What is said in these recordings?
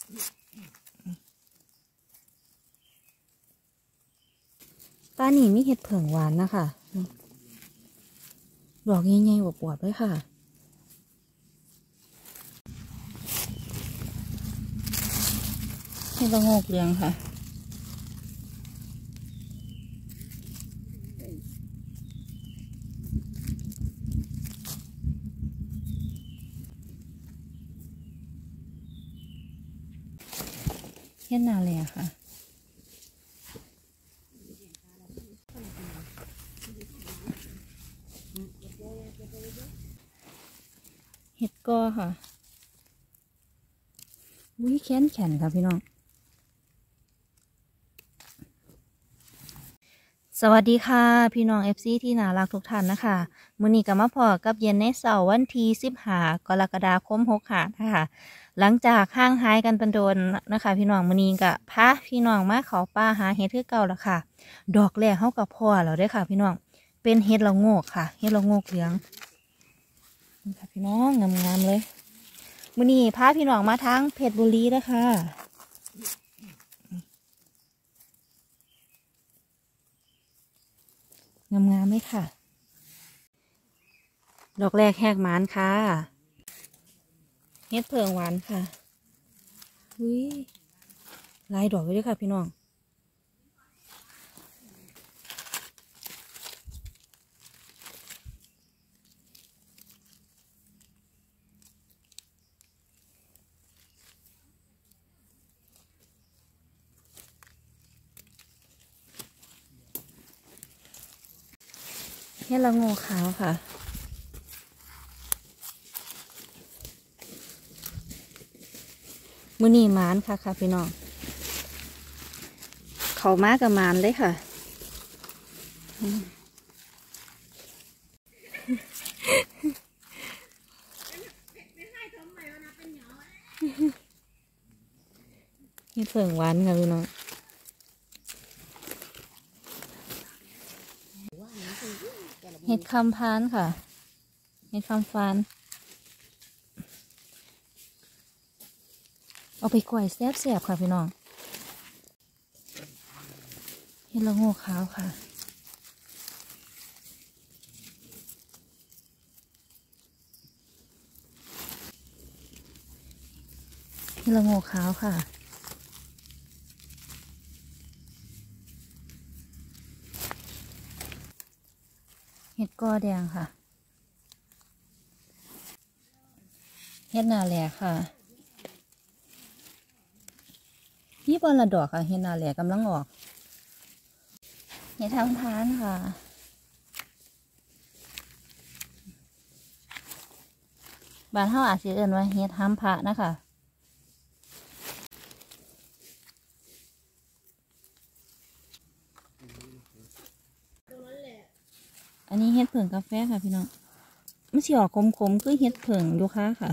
ป้านี่มีเห็ดเผิงหวานนะคะดอกใหญ่ๆอวบๆเลยค่ะเห็ดละโงกเหลืองค่ะเห็ดนาแลค่ะเห็ดกอค่ะอุ้ยแข็งค่ะพี่น้องสวัสดีค่ะพี่น้อง FC ที่น่ารักทุกท่านนะคะมื้อนี้ก็มาพอกับเย็นในเสาร์วันที่15กรกฎาคม65นะคะหลังจากห่างหายกันเป็นโดนนะคะพี่น้องมื้อนี้ก็พาพี่น้องมาเขาป่าหาเห็ดคือเก่าแล้วค่ะดอกแรกเฮากับพ่อแล้วเด้อค่ะพี่น้องเป็นเห็ดละโงกค่ะเห็ดละโงกเหลืองนี่ค่ะพี่น้องงามๆเลยมื้อนี้พาพี่น้องมาทางเพชรบุรีเด้อค่ะงามๆไหมค่ะดอกแรกแหกหมานค่ะเห็ดเผิงหวานค่ะอุ้ยลายดอกไว้ด้วยค่ะพี่น้องเห็ดละโงกขาวค่ะมื้อนี้หมานค่ะพี่น้องเขามากับหมานเลยค่ะเห็ดเผิงหวานค่ะพี่น้องเห็ดคำพานค่ะเห็ดคำฟานเอาไปกล้วยแซ่บๆค่ะพี่น้องเห็ดละโงกขาวค่ะเห็ดละโงกขาวค่ะเห็ดกอแดงค่ะเห็ดนาแหลค่ะนี่บอลละดอกค่ะเห็ดนาแหลกำลังออกเห็ดทางพานค่ะบ้านเฮาอาจจะเอิ้นว่าเห็ดห้ามพระนะคะอันนี้เห็ดเผิงกาแฟค่ะพี่น้องไม่ใช่ออกขมๆคือเห็ดเผิงดูค่ะ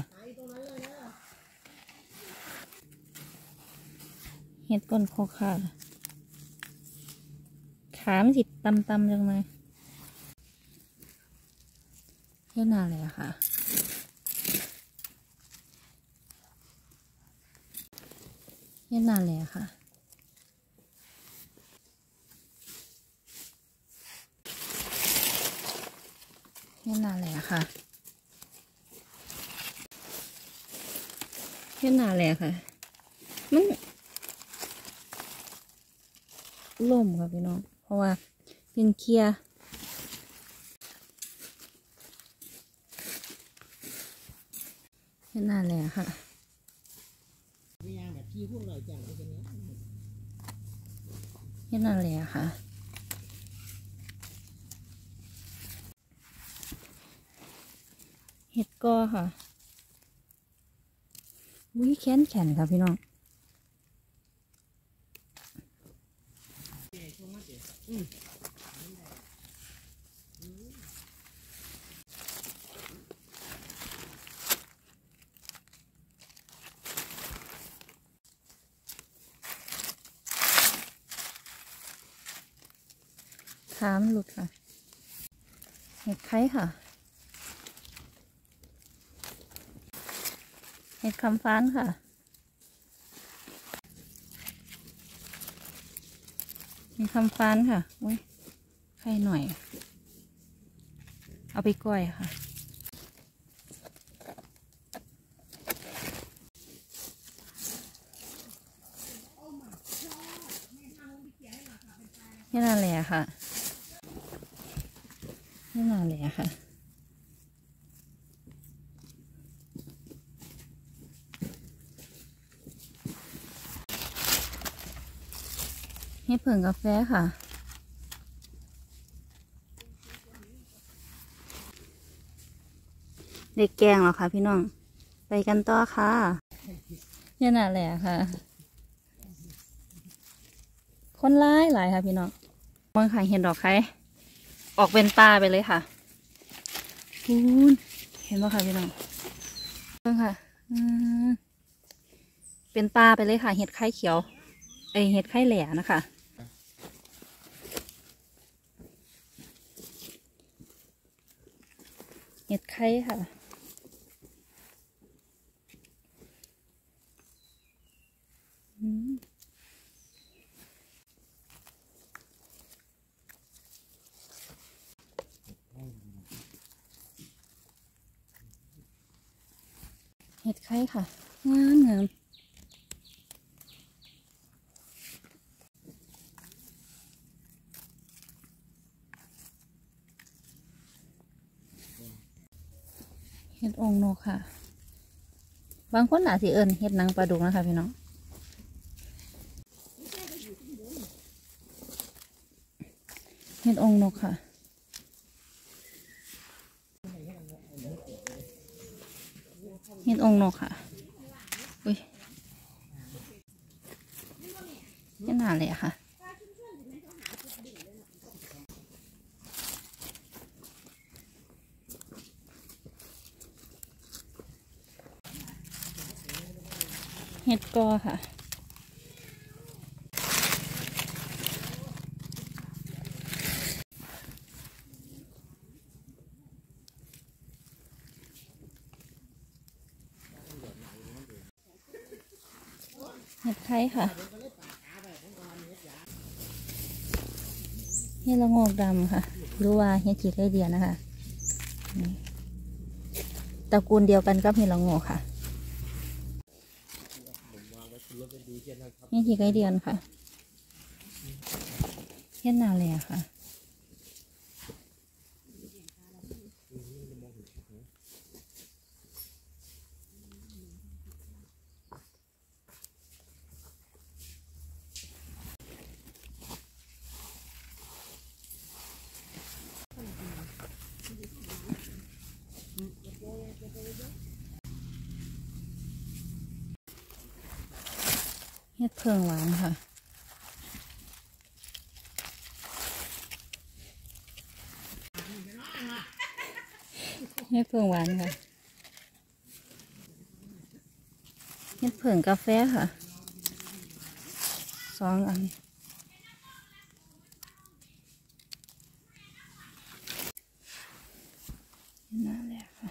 เห็ดก้นโคค่ะขามสิตำจังเลยเห็ดนาแหละค่ะเห็ดนาแหละค่ะเห็ดนาแหละค่ะเห็ดนาแหละค่ะมันล่มค่ะพี่น้องเพราะว่าเป็นเคลียเห็ดนาแหละค่ะเห็ดนาแหละค่ะเห็ดกอค่ะอุ้ยแข็งค่ะพี่น้องขามันหลุดค่ะเห็ดไข่ค่ะเห็ดคำฟ้านค่ะมีคำฟ้านค่ะอุ้ยไข่หน่อยเอาไปก้อยค่ะนี่น่าแหละค่ะนี่น่าแหละค่ะเฮ็ดผงกาแฟค่ะเด็กแกงเหรอคะพี่น้องไปกันต่อค่ะนี่น่าแหละค่ะคนร้ายหลายค่ะพี่น้องมองค่ะเห็นดอกไข่ออกเป็นปลาไปเลยค่ะคุณเห็นไหมค่ะพี่น้องเบิ่งค่ะเป็นปลาไปเลยค่ะเห็ดไข่เขียวเห็ดไข่แหล่นะคะเห็ดไข่ค่ะเห็ดไข่ค่ะงามงามเห็ดองนกค่ะบางคนอาจสิเอิญเห็ดนางปลาดุกนะคะพี่น้องเห็ดองนกค่ะเห็ดองนกค่ะอุ้ยนี่น่าเลยค่ะเห็ดกอค่ะเห็ดไข่ค่ะเห็ดละโงกดำค่ะหรือว่าเห็ดขีดไก่เดียนะคะตระกูลเดียวกันกับเห็ดละโงกค่ะเห็ดขีดไก่เดียนค่ะเห็ดนาเลยค่ะเห็ดเผือกหวานค่ะเห็ดเผือกหวานค่ะเห็ดเผือกกาแฟค่ะ2 อันนั่นแหละค่ะ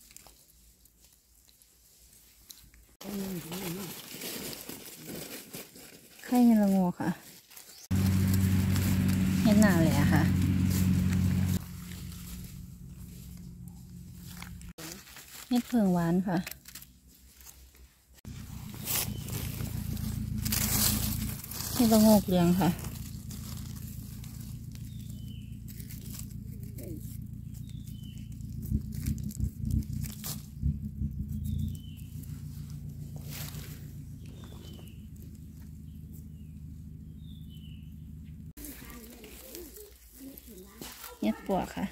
ไข่เห็ดละโงกค่ะเห็ดหนาเลยค่ะเห็ดเผือกหวานค่ะเห็ดละโงกเหลืองค่ะเห็ดปวกค่ะ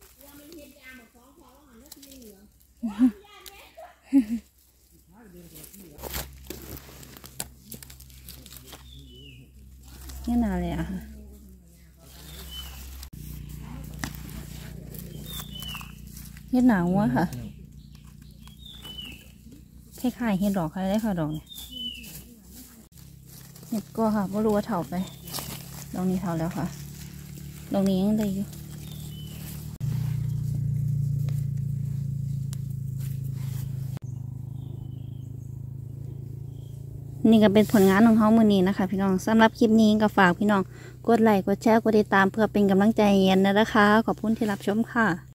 เห็ดหนาเลยค่ะเห็ดหนาวะค่ะคล้ายๆเห็ดดอกอะไรได้ค่ะดอกเนี่ยเห็ดก็ค่ะไม่รู้ว่าเถาไปดอกนี้เถาแล้วค่ะดอกนี้ยังได้อยู่นี่ก็เป็นผลงานของเฮามื้อนี้นะคะพี่น้องสำหรับคลิปนี้ก็ฝากพี่น้องกดไลค์กดแชร์กดติดตามเพื่อเป็นกำลังใจให้เย็นนะคะขอบคุณที่รับชมค่ะ